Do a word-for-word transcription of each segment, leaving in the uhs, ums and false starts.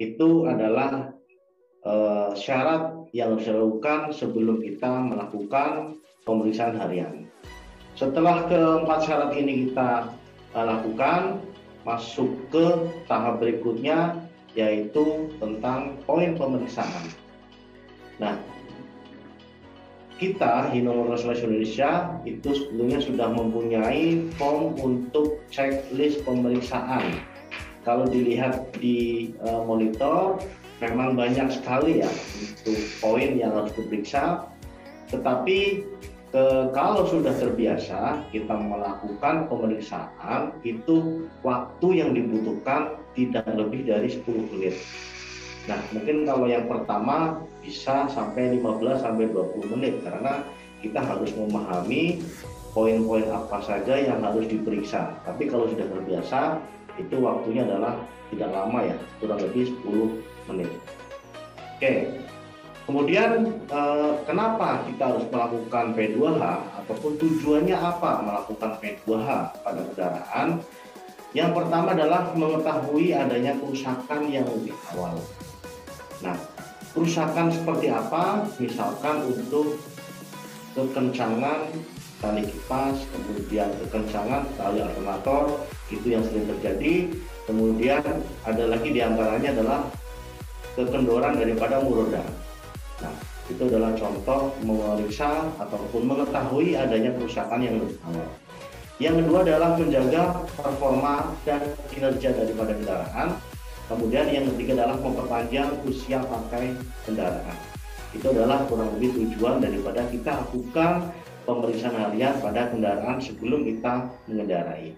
itu adalah uh, syarat yang harus dilakukan sebelum kita melakukan pemeriksaan harian. Setelah keempat syarat ini kita uh, lakukan, masuk ke tahap berikutnya, yaitu tentang poin pemeriksaan. Nah, kita Hinomoto Indonesia itu sebetulnya sudah mempunyai form untuk checklist pemeriksaan. Kalau dilihat di uh, monitor, memang banyak sekali ya untuk poin yang harus diperiksa. Tetapi ke, kalau sudah terbiasa kita melakukan pemeriksaan, itu waktu yang dibutuhkan tidak lebih dari sepuluh menit. Nah, mungkin kalau yang pertama bisa sampai lima belas sampai dua puluh menit karena kita harus memahami poin-poin apa saja yang harus diperiksa. Tapi kalau sudah terbiasa, itu waktunya adalah tidak lama ya, kurang lebih sepuluh menit. Oke. Kemudian eh, kenapa kita harus melakukan P dua H ataupun tujuannya apa melakukan P dua H pada kendaraan? Yang pertama adalah mengetahui adanya kerusakan yang lebih awal. Nah, kerusakan seperti apa? Misalkan untuk kekencangan tali kipas, kemudian kekencangan tali alternator, itu yang sering terjadi. Kemudian ada lagi diantaranya adalah kekendoran daripada muroda. Nah, itu adalah contoh memeriksa ataupun mengetahui adanya kerusakan yang lebih awal. Yang kedua adalah menjaga performa dan kinerja daripada kendaraan. Kemudian yang ketiga adalah memperpanjang usia pakai kendaraan. Itu adalah kurang lebih tujuan daripada kita lakukan pemeriksaan harian pada kendaraan sebelum kita mengendarai.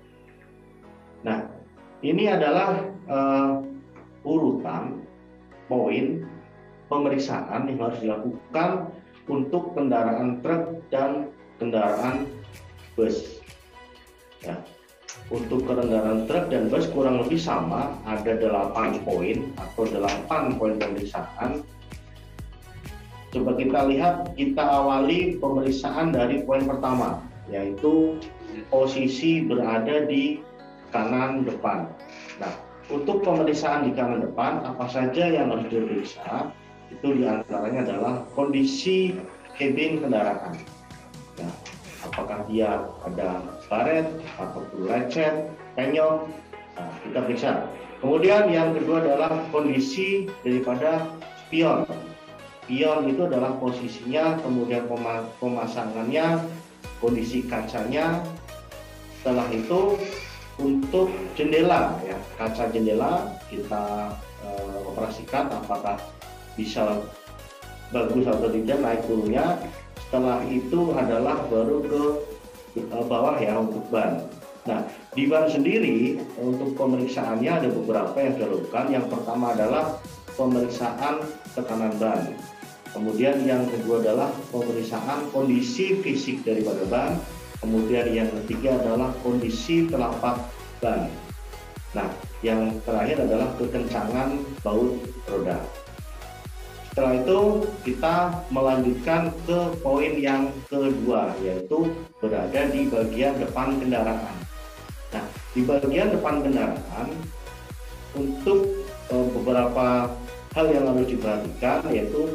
Nah, ini adalah uh, urutan poin pemeriksaan yang harus dilakukan untuk kendaraan truk dan kendaraan bus. Ya. Untuk kendaraan truk dan bus kurang lebih sama, ada delapan poin atau delapan poin pemeriksaan. Coba kita lihat, kita awali pemeriksaan dari poin pertama, yaitu posisi berada di kanan depan. Nah, untuk pemeriksaan di kanan depan, apa saja yang harus diperiksa? Itu diantaranya adalah kondisi kabin kendaraan. Ya, apakah dia ada baret ataupun lecet, penyok, nah, kita periksa. Kemudian yang kedua adalah kondisi daripada spion. Spion itu adalah posisinya, kemudian pemasangannya, kondisi kacanya. Setelah itu untuk jendela, ya, kaca jendela kita uh, operasikan apakah bisa bagus atau tidak naik turunnya. Setelah itu adalah baru ke bawah ya untuk ban. Nah, di ban sendiri untuk pemeriksaannya ada beberapa yang dilakukan. Yang pertama adalah pemeriksaan tekanan ban. Kemudian yang kedua adalah pemeriksaan kondisi fisik daripada ban. Kemudian yang ketiga adalah kondisi telapak ban. Nah, yang terakhir adalah kekencangan baut roda. Setelah itu kita melanjutkan ke poin yang kedua, yaitu berada di bagian depan kendaraan. Nah, di bagian depan kendaraan untuk e, beberapa hal yang harus diperhatikan, yaitu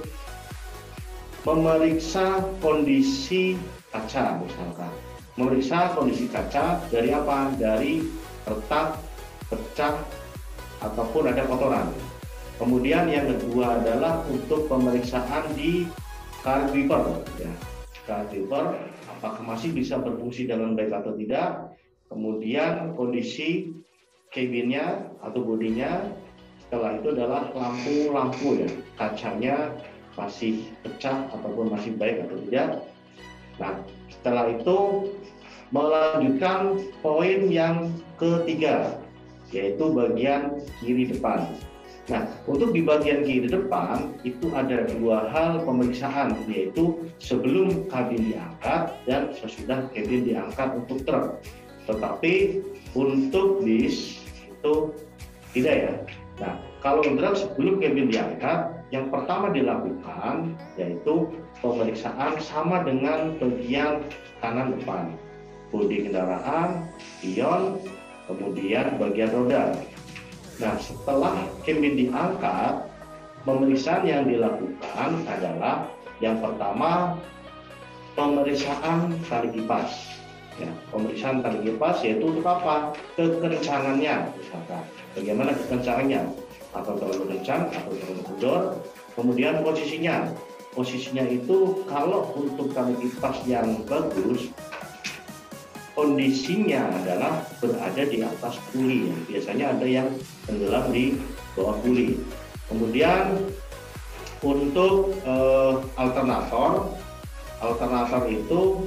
memeriksa kondisi kaca misalkan. Memeriksa kondisi kaca dari apa? Dari retak, pecah, ataupun ada kotoran. Kemudian yang kedua adalah untuk pemeriksaan di curb wiper, ya. Curb wiper apakah masih bisa berfungsi dengan baik atau tidak. Kemudian kondisi kabinnya atau bodinya. Setelah itu adalah lampu-lampu, ya, kacanya masih pecah ataupun masih baik atau tidak. Nah, setelah itu melanjutkan poin yang ketiga, yaitu bagian kiri depan. Nah, untuk di bagian kiri depan itu ada dua hal pemeriksaan, yaitu sebelum kabin diangkat dan sesudah kabin diangkat untuk truk. Tetapi untuk bis itu tidak ya. Nah, kalau truk sebelum kabin diangkat, yang pertama dilakukan yaitu pemeriksaan sama dengan bagian kanan depan, bodi kendaraan, spion, kemudian bagian roda. Nah, setelah kabin diangkat, pemeriksaan yang dilakukan adalah yang pertama pemeriksaan tali kipas. Ya, pemeriksaan tali kipas yaitu untuk apa? Kekencangannya, misalkan bagaimana kekencangannya, atau terlalu kencang atau terlalu kendor. Kemudian posisinya, posisinya itu kalau untuk tali kipas yang bagus, kondisinya adalah berada di atas puli. Biasanya ada yang tenggelam di bawah puli. Kemudian untuk eh, alternator, alternator itu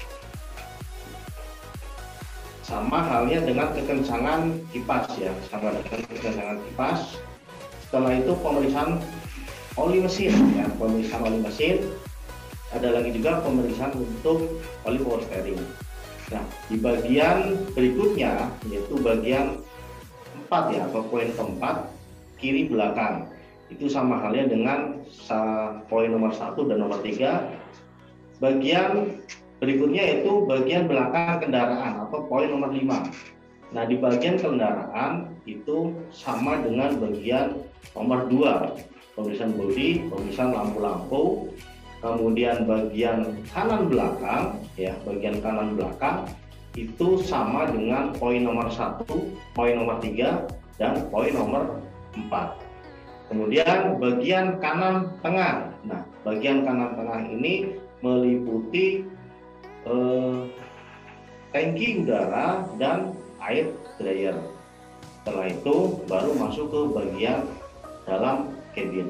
sama halnya dengan kekencangan kipas ya, sama dengan kekencangan kipas. Setelah itu pemeriksaan oli mesin ya, pemeriksaan oli mesin. Ada lagi juga pemeriksaan untuk oli power steering. Nah, di bagian berikutnya yaitu bagian empat ya, atau poin keempat, kiri belakang. Itu sama halnya dengan poin nomor satu dan nomor tiga. Bagian berikutnya yaitu bagian belakang kendaraan atau poin nomor lima. Nah, di bagian kendaraan itu sama dengan bagian nomor dua, pemeriksaan bodi, pemeriksaan lampu-lampu. Kemudian bagian kanan belakang ya, bagian kanan belakang itu sama dengan poin nomor satu, poin nomor tiga, dan poin nomor empat. Kemudian bagian kanan tengah. Nah, bagian kanan tengah ini meliputi eh, tangki udara dan air dryer. Setelah itu baru masuk ke bagian dalam kabin.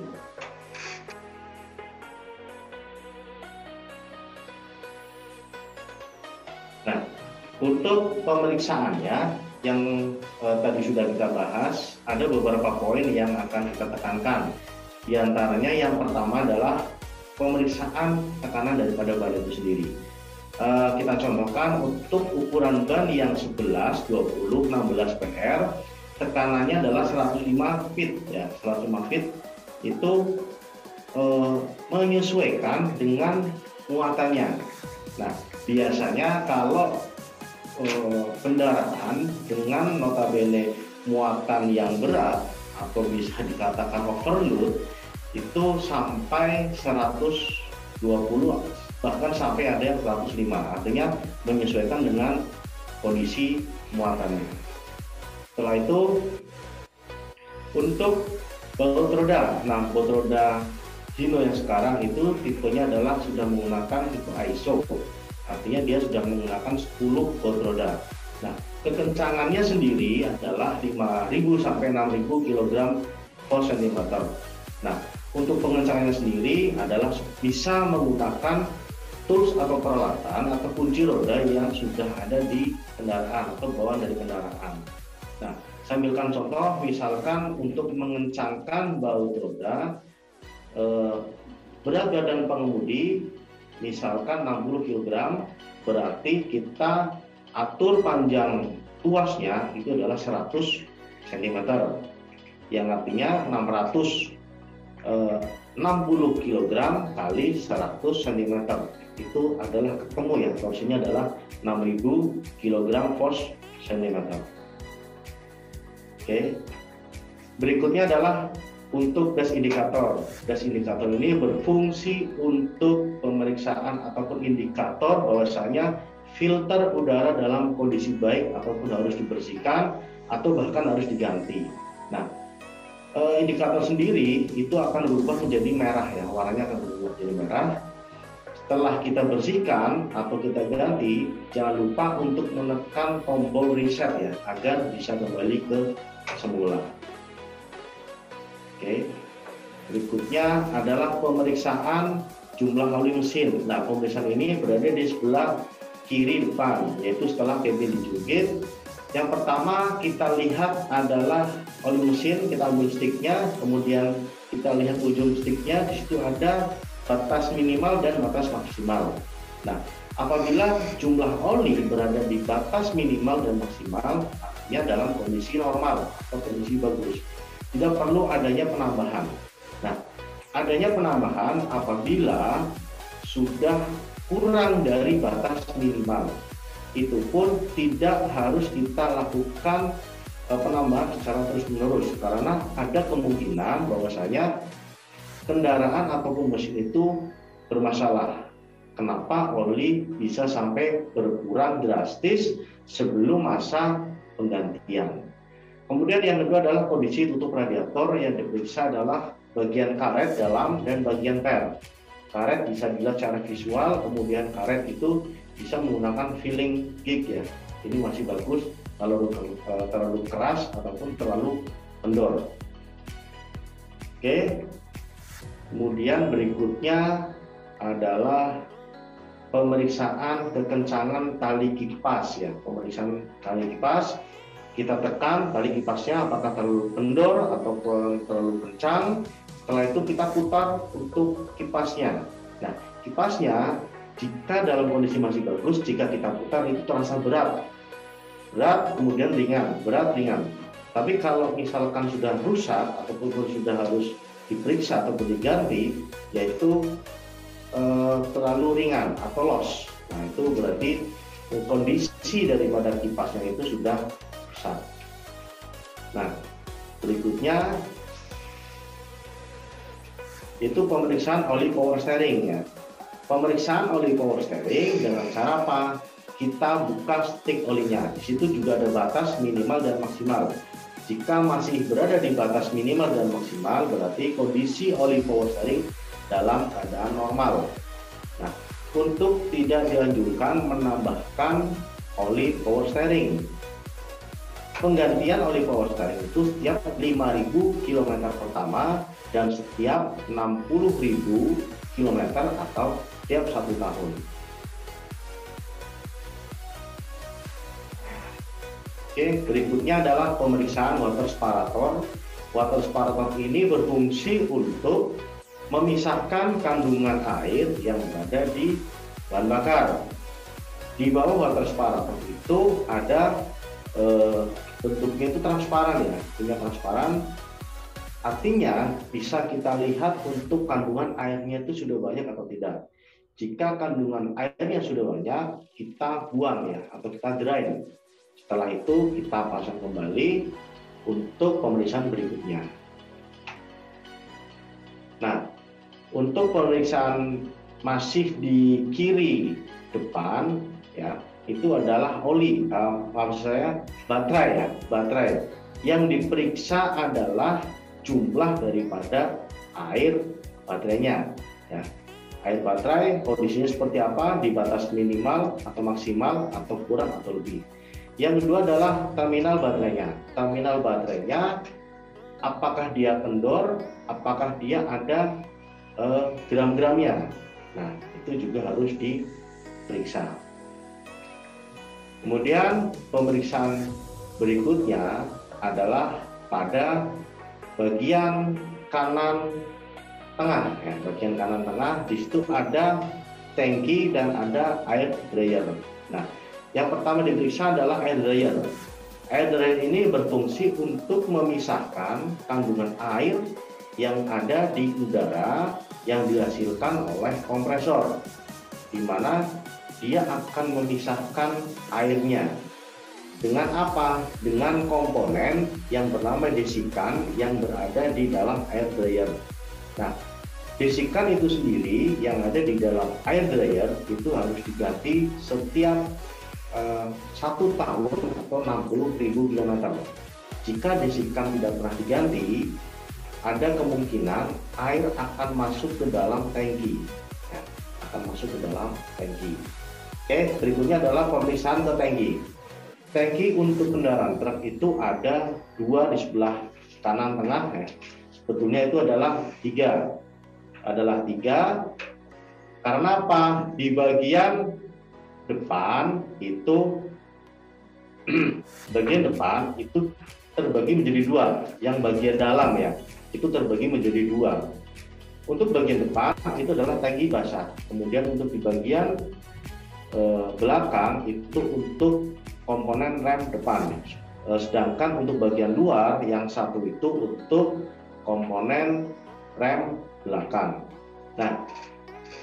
Nah, untuk pemeriksaannya yang eh, tadi sudah kita bahas, ada beberapa poin yang akan kita tekankan. Di antaranya yang pertama adalah pemeriksaan tekanan daripada ban itu sendiri. Eh, kita contohkan untuk ukuran ban yang sebelas, dua puluh, enam belas P R, tekanannya adalah seratus lima feet ya, seratus lima feet itu eh, menyesuaikan dengan muatannya. Nah, biasanya kalau eh, kendaraan dengan notabene muatan yang berat atau bisa dikatakan overload itu sampai seratus dua puluh, bahkan sampai ada yang seratus lima, artinya menyesuaikan dengan kondisi muatannya. Setelah itu untuk baut roda, nah baut roda Hino yang sekarang itu tipenya adalah sudah menggunakan tipe I S O, artinya dia sudah menggunakan sepuluh baut roda. Nah, kekencangannya sendiri adalah lima ribu sampai enam ribu kilogram per sentimeter. Nah, untuk pengencangannya sendiri adalah bisa menggunakan tools atau peralatan atau kunci roda yang sudah ada di kendaraan atau bawaan dari kendaraan. Nah, saya ambilkan contoh, misalkan untuk mengencangkan baut roda, eh, berat badan pengemudi misalkan enam puluh kilogram, berarti kita atur panjang tuasnya itu adalah seratus sentimeter, yang artinya enam ratus enam puluh kilogram kali seratus sentimeter itu adalah ketemu ya, torsinya adalah enam ribu kilogram per sentimeter. Oke, berikutnya adalah untuk gas indikator. Gas indikator ini berfungsi untuk pemeriksaan ataupun indikator bahwasanya filter udara dalam kondisi baik ataupun harus dibersihkan atau bahkan harus diganti. Nah, indikator sendiri itu akan berubah menjadi merah ya, warnanya akan berubah menjadi merah. Setelah kita bersihkan atau kita ganti, jangan lupa untuk menekan tombol reset ya, agar bisa kembali ke semula. Oke, berikutnya adalah pemeriksaan jumlah oli mesin. Nah, pemeriksaan ini berada di sebelah kiri depan, yaitu setelah kabin dijungkit. Yang pertama kita lihat adalah oli mesin, kita ambil sticknya, kemudian kita lihat ujung sticknya, di situ ada batas minimal dan batas maksimal. Nah, apabila jumlah oli berada di batas minimal dan maksimal, artinya dalam kondisi normal atau kondisi bagus, tidak perlu adanya penambahan. Nah, adanya penambahan apabila sudah kurang dari batas minimal. Itu pun tidak harus kita lakukan uh, penambahan secara terus-menerus, karena ada kemungkinan bahwasanya kendaraan ataupun mesin itu bermasalah. Kenapa oli bisa sampai berkurang drastis sebelum masa penggantian. Kemudian yang kedua adalah kondisi tutup radiator. Yang diperiksa adalah bagian karet dalam dan bagian per. Karet bisa dilihat secara visual, kemudian karet itu bisa menggunakan filling gig ya. Ini masih bagus kalau terlalu keras ataupun terlalu kendor. Oke. Kemudian berikutnya adalah pemeriksaan kekencangan tali kipas ya. Pemeriksaan tali kipas, kita tekan tali kipasnya apakah terlalu kendor ataupun terlalu kencang. Setelah itu kita putar untuk kipasnya. Nah, kipasnya jika dalam kondisi masih bagus, jika kita putar itu terasa berat. Berat kemudian ringan, berat ringan. Tapi kalau misalkan sudah rusak ataupun sudah harus diperiksa atau diganti, yaitu eh, terlalu ringan atau loss. Nah, itu berarti kondisi daripada kipasnya itu sudah rusak. Nah, berikutnya itu pemeriksaan oli power steering ya. Pemeriksaan oli power steering dengan cara apa? Kita buka stick olinya. Di situ juga ada batas minimal dan maksimal. Jika masih berada di batas minimal dan maksimal, berarti kondisi oli power steering dalam keadaan normal. Nah, untuk tidak dianjurkan menambahkan oli power steering. Penggantian oli power steering itu setiap lima ribu kilometer pertama dan setiap enam puluh ribu kilometer atau setiap satu tahun. Oke, berikutnya adalah pemeriksaan water separator. Water separator ini berfungsi untuk memisahkan kandungan air yang berada di bahan bakar. Di bawah water separator itu ada eh, bentuknya itu transparan ya, punya transparan. Artinya bisa kita lihat untuk kandungan airnya itu sudah banyak atau tidak. Jika kandungan airnya sudah banyak, kita buang ya, atau kita drain. Setelah itu kita pasang kembali untuk pemeriksaan berikutnya. Nah, untuk pemeriksaan masih di kiri depan ya, itu adalah oli, uh, maksud saya baterai ya, baterai. Yang diperiksa adalah jumlah daripada air baterainya ya. Air baterai kondisinya seperti apa, di batas minimal atau maksimal atau kurang atau lebih. Yang kedua adalah terminal baterainya. Terminal baterainya apakah dia kendor, apakah dia ada eh, gram-gramnya. Nah, itu juga harus diperiksa. Kemudian pemeriksaan berikutnya adalah pada bagian kanan tengah ya, bagian kanan tengah. Di situ ada tangki dan ada air dryer. Nah, yang pertama diperiksa adalah air dryer. Air dryer ini berfungsi untuk memisahkan kandungan air yang ada di udara yang dihasilkan oleh kompresor, di mana dia akan memisahkan airnya. Dengan apa? Dengan komponen yang bernama desikan yang berada di dalam air dryer. Nah, desikan itu sendiri yang ada di dalam air dryer itu harus diganti setiap uh, satu tahun atau enam puluh ribu kilometer. Jika desikan tidak pernah diganti, ada kemungkinan air akan masuk ke dalam tangki, ya, akan masuk ke dalam tangki. Oke, berikutnya adalah pemeriksaan ke tangki. Tangki untuk kendaraan truk itu ada dua di sebelah kanan tengah ya. Sebetulnya itu adalah tiga, adalah tiga. Karena apa? Di bagian depan itu, bagian depan itu terbagi menjadi dua. Yang bagian dalam ya, itu terbagi menjadi dua. Untuk bagian depan itu adalah tangki basah. Kemudian untuk di bagian eh, belakang itu untuk komponen rem depan. Eh, sedangkan untuk bagian luar yang satu itu untuk komponen rem belakang. Nah,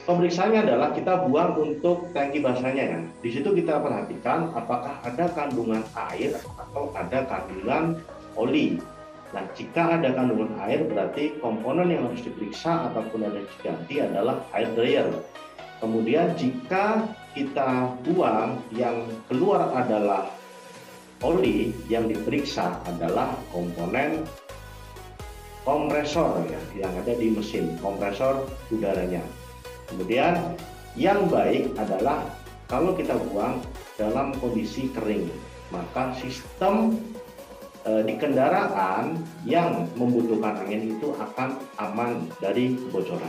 Pemeriksaannya adalah kita buang untuk tangki basahnya ya. Di situ kita perhatikan apakah ada kandungan air atau ada kandungan oli. Nah, jika ada kandungan air berarti komponen yang harus diperiksa ataupun ada diganti adalah air dryer. Kemudian jika kita buang yang keluar adalah oli, yang diperiksa adalah komponen kompresor ya, yang ada di mesin, kompresor udaranya. Kemudian yang baik adalah kalau kita buang dalam kondisi kering, maka sistem e, di kendaraan yang membutuhkan angin itu akan aman dari kebocoran.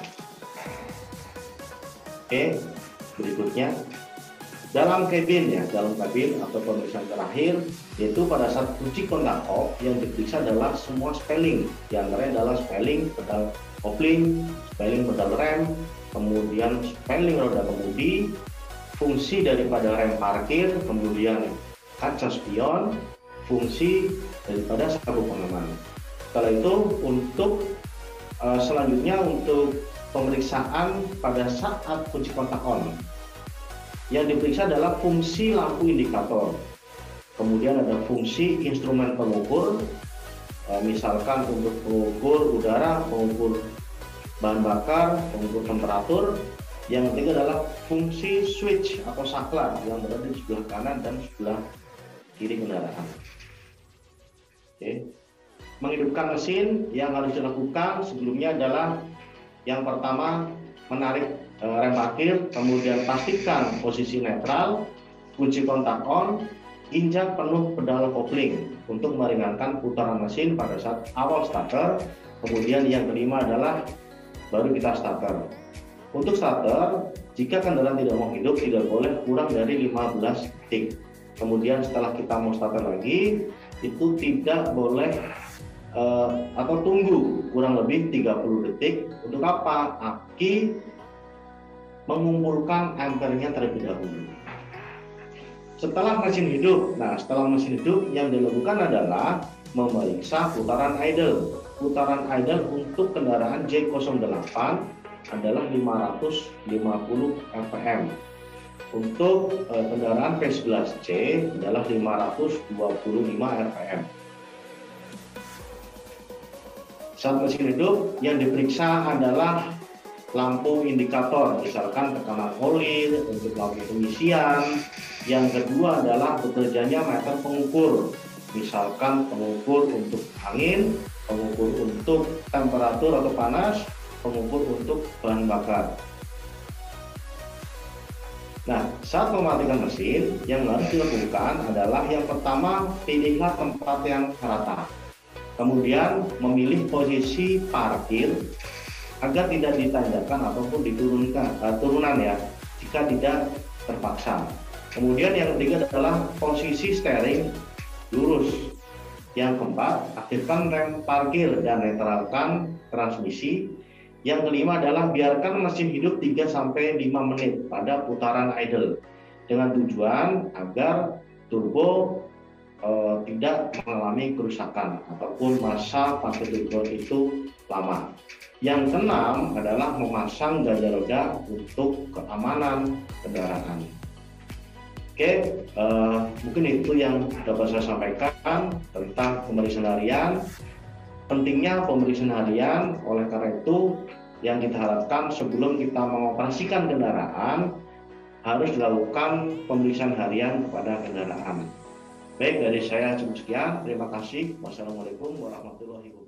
Oke, berikutnya dalam kabin ya, dalam kabin atau pemeriksaan terakhir, yaitu pada saat kunci kontak off yang diperiksa adalah semua spelling, di antaranya adalah spelling pedal kopling, spelling pedal rem, kemudian spelling roda kemudi, fungsi daripada rem parkir, kemudian kaca spion, fungsi daripada sabuk pengaman. Setelah itu untuk uh, selanjutnya untuk pemeriksaan pada saat kunci kontak on, yang diperiksa adalah fungsi lampu indikator, kemudian ada fungsi instrumen pengukur, uh, misalkan untuk pengukur udara, pengukur bahan bakar, pengukur temperatur. Yang ketiga adalah fungsi switch atau saklar yang berada di sebelah kanan dan sebelah kiri kendaraan. Oke. Menghidupkan mesin yang harus dilakukan sebelumnya adalah yang pertama menarik e, rem parkir, kemudian pastikan posisi netral, kunci kontak on, injak penuh pedal kopling untuk meringankan putaran mesin pada saat awal starter. Kemudian yang kelima adalah baru kita starter. Untuk starter, jika kendaraan tidak mau hidup, tidak boleh kurang dari lima belas detik. Kemudian setelah kita mau starter lagi, itu tidak boleh uh, atau tunggu kurang lebih tiga puluh detik. Untuk apa? Aki mengumpulkan ampernya terlebih dahulu. Setelah mesin hidup, nah setelah mesin hidup yang dilakukan adalah memeriksa putaran idle. Putaran idle untuk kendaraan J nol delapan adalah lima ratus lima puluh R P M. Untuk eh, kendaraan P sebelas C adalah lima ratus dua puluh lima R P M. Saat mesin hidup yang diperiksa adalah lampu indikator, misalkan tekanan oli untuk lampu pengisian. Yang kedua adalah bekerjanya meter pengukur, misalkan pengukur untuk angin, pengukur untuk temperatur atau panas, pengukur untuk bahan bakar. Nah, saat mematikan mesin, yang harus dilakukan adalah yang pertama, pilihlah tempat yang rata. Kemudian memilih posisi parkir agar tidak ditanjakan ataupun diturunkan uh, turunan ya, jika tidak terpaksa. Kemudian yang ketiga adalah posisi steering lurus. Yang keempat, aktifkan rem parkir dan netralkan transmisi. Yang kelima adalah biarkan mesin hidup tiga sampai lima menit pada putaran idle dengan tujuan agar turbo eh, tidak mengalami kerusakan ataupun masa pakai turbo itu lama. Yang keenam adalah memasang ganja roda untuk keamanan kendaraan. Oke, uh, mungkin itu yang dapat saya sampaikan tentang pemeriksaan harian. Pentingnya pemeriksaan harian, oleh karena itu yang kita harapkan sebelum kita mengoperasikan kendaraan harus dilakukan pemeriksaan harian kepada kendaraan. Baik, dari saya cukup sekian. Terima kasih. Wassalamualaikum warahmatullahi wabarakatuh.